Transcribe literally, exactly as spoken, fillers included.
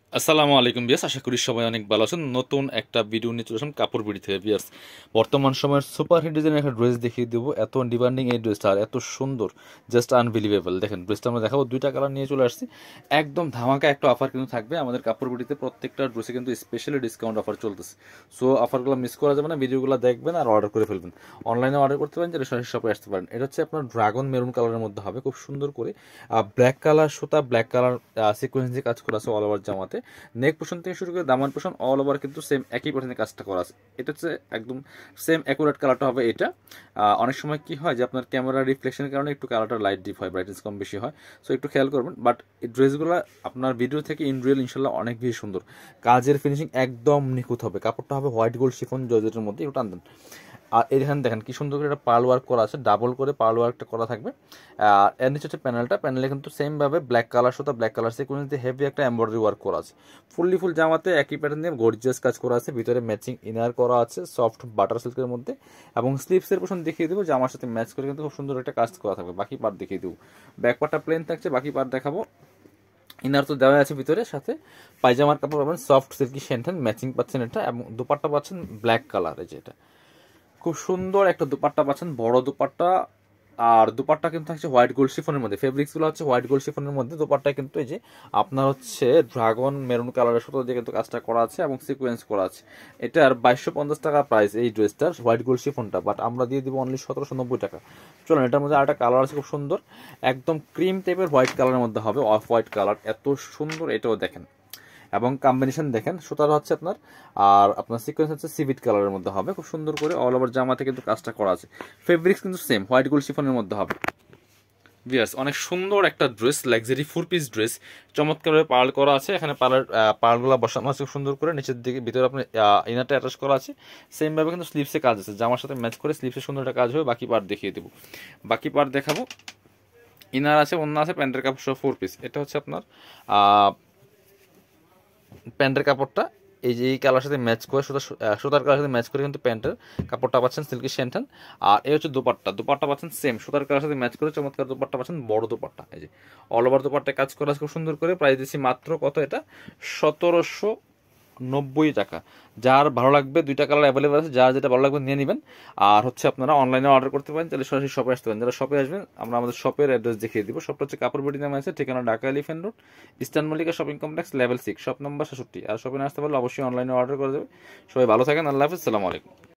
আসসালামু আলাইকুম বিয়াস, আশা করি সবাই অনেক ভালো আছেন। নতুন একটা ভিডিও নিয়ে চলে আসলাম কাপড় বিড়ি থেকে বিয়াস। বর্তমান সময়ের সুপার হিট ডিজাইনের একটা ড্রেস দেখিয়ে দেবো। এত ডিমান্ডিং এই ড্রেসটা আর এত সুন্দর, জাস্ট আনবিলিভেবল। দেখেন ড্রেসটা আমরা দেখাবো, দুইটা কালার নিয়ে চলে আসছি। একদম ধামাকা একটা অফার কিন্তু থাকবে আমাদের কাপড় বিড়িতে। প্রত্যেকটা ড্রেসে কিন্তু স্পেশালি ডিসকাউন্ট অফার চলতেছে। সো অফারগুলো মিস করা যাবে না, ভিডিওগুলো দেখবেন আর অর্ডার করে ফেলবেন। অনলাইনে অর্ডার করতে পারেন, যেটা সরাসরি শপে আসতে পারেন। এটা হচ্ছে আপনার ড্রাগন মেরুন কালারের মধ্যে হবে, খুব সুন্দর করে ব্ল্যাক কালার সুতা, ব্ল্যাক কালার সিকোয়েন্সি কাজ করা আছে অল ওভার জামাতে। নেক পোর্শন থেকে শুরু করে দামান পোর্শন অল ওভার কিন্তু সেম একই পোর্শনে কাজটা করা আছে। এটা হচ্ছে একদম সেম অ্যাকুরেট কালারটা হবে এটা। অনেক সময় কি হয় যে আপনার ক্যামেরা রিফ্লেকশনের কারণে একটু কালারটা লাইট ডিপ হয়, ব্রাইটনেস কম বেশি হয়। সো একটু খেয়াল করবেন। বাট এই ড্রেসগুলো আপনার ভিডিও থেকে ইন রিয়েল ইনশাল্লাহ অনেক বেশি সুন্দর। কাজের ফিনিশিং একদম নিখুঁত হবে। কাপড়টা হবে হোয়াইট গোল্ড শিফন জর্জেটের মধ্যে, একটু টান। আর এখানে দেখেন কি সুন্দর করে একটা পার্ল ওয়ার্ক করা আছে, ডাবল করে পার্ল ওয়ার্কটা করা থাকবে। আর এর নিচে হচ্ছে প্যানেলটা, প্যানেলে কিন্তু সেমভাবে ব্ল্যাক কালার সুতা, ব্ল্যাক কালার সিকোয়েন্স দিয়ে হেভি একটা এমব্রয়ডারি ওয়ার্ক করা আছে। ফুললি ফুল জামাতে একই প্যাটার্ন দিয়ে গর্জিয়াস কাজ করা আছে। ভিতরে ম্যাচিং ইনার করা আছে সফট বাটার সিল্কের মধ্যে, এবং স্লিপসের পোর্শন দেখিয়ে দেবো যে আমার সাথে ম্যাচ করে কিন্তু খুব সুন্দর একটা কাজ করা থাকবে। বাকি পার্ট দেখিয়ে দেবো। ব্যাক পার্টটা প্লেন থাকছে, বাকি পার্ট দেখাবো। ইনার তো দেওয়া আছে ভিতরে, সাথে পায়জামার কাপড় পাবেন সফট সিল্কি শ্যান্টেন ম্যাচিং পাচ্ছেন এটা, এবং দুপাট্টা পাচ্ছেন ব্ল্যাক কালার। যেটা খুব সুন্দর একটা দুপাট্টা পাচ্ছেন, বড় দুপাট্টা। আর দুপাট্টা কিন্তু থাকছে হোয়াইট গোল্ড শিফনের মধ্যে, ফেব্রিক্সগুলো হচ্ছে হোয়াইট গোল্ড শিফনের মধ্যে। দুপাট্টা কিন্তু এই যে আপনার হচ্ছে ড্রাগন মেরুন কালারের সুতো দিয়ে কিন্তু কাজটা করা আছে এবং সিকোয়েন্স করা আছে। এটার বাইশশো পঞ্চাশ টাকা প্রাইস এই ড্রেসটার, হোয়াইট গোল্ড শিফনটা। বাট আমরা দিয়ে দিব অনলি সতেরোশো নব্বই টাকা। চলুন, এটার মধ্যে আরেকটা কালার আছে খুব সুন্দর, একদম ক্রিম টাইপের হোয়াইট কালারের মধ্যে হবে, অফ হোয়াইট কালার, এত সুন্দর। এটাও দেখেন, এবং কম্বিনেশন দেখেন, সুতার হচ্ছে আপনার আর আপনার সিকোয়েন্স হচ্ছে সিভিট কালারের মধ্যে হবে। খুব সুন্দর করে অল ওভার জামাতে কিন্তু কাজটা করা আছে। ফেব্রিক্স কিন্তু সেম হোয়াইট গোল্ড শিফনের মধ্যে হবে। ভিয়ার্স, অনেক সুন্দর একটা dress, luxury four piece dress, চমৎকারভাবে পার্ল করা আছে। এখানে পার্লার পার্লগুলো বসানো আছে খুব সুন্দর করে। নিচের দিকে ভিতরে আপনার ইনারটা অ্যাটাচ করা আছে। সেমভাবে কিন্তু স্লিপসে কাজ আছে, জামার সাথে ম্যাচ করে স্লিপসে সুন্দর একটা কাজ হবে। বাকি পার্ট দেখিয়ে দেবো, বাকি পার্ট দেখাবো। ইনার আছে, অন্য আছে, প্যান্টের কাপড় সহ ফোর পিস। এটা হচ্ছে আপনার প্যান্টের কাপড়টা এই যে এই কালার সাথে ম্যাচ করে, সুতা সুতার কালার সাথে ম্যাচ করে কিন্তু প্যান্টের কাপড়টা পাচ্ছেন সিল্কি শ্যান্টান। আর এই হচ্ছে দুপাট্টা, দুপাট্টা পাচ্ছেন সেম সুতার কালার সাথে ম্যাচ করে চমৎকার দুপাট্টা পাচ্ছেন, বড় দুপাট্টা। এই যে অল ওভার দুপাট্টা কাজ করা খুব সুন্দর করে। প্রাইস দিচ্ছি মাত্র কত, এটা সতেরোশো নব্বই টাকা। যার ভালো লাগবে, দুইটা কালার অ্যাভেলেবেল আছে, যার যেটা ভালো লাগবে নিয়ে নেবেন। আর হচ্ছে আপনারা অনলাইনে অর্ডার করতে পারেন, তাহলে সরাসরি শপে আসতে পারেন। যারা শপে আসবেন আমরা আমাদের শপের অ্যাড্রেস দেখিয়ে দিব। শপটা হচ্ছে কাপড় বিডি নামে আছে, ঠিকানা Dhaka Elephant Road, Eastern Mallika shopping complex, level six, shop number সাতষট্টি। আর শপে না আসতে পারলে অবশ্যই অনলাইনে অর্ডার করে দেবে। সবাই ভালো থাকেন, আল্লাহ হাফিজ, সালামু আলাইকুম।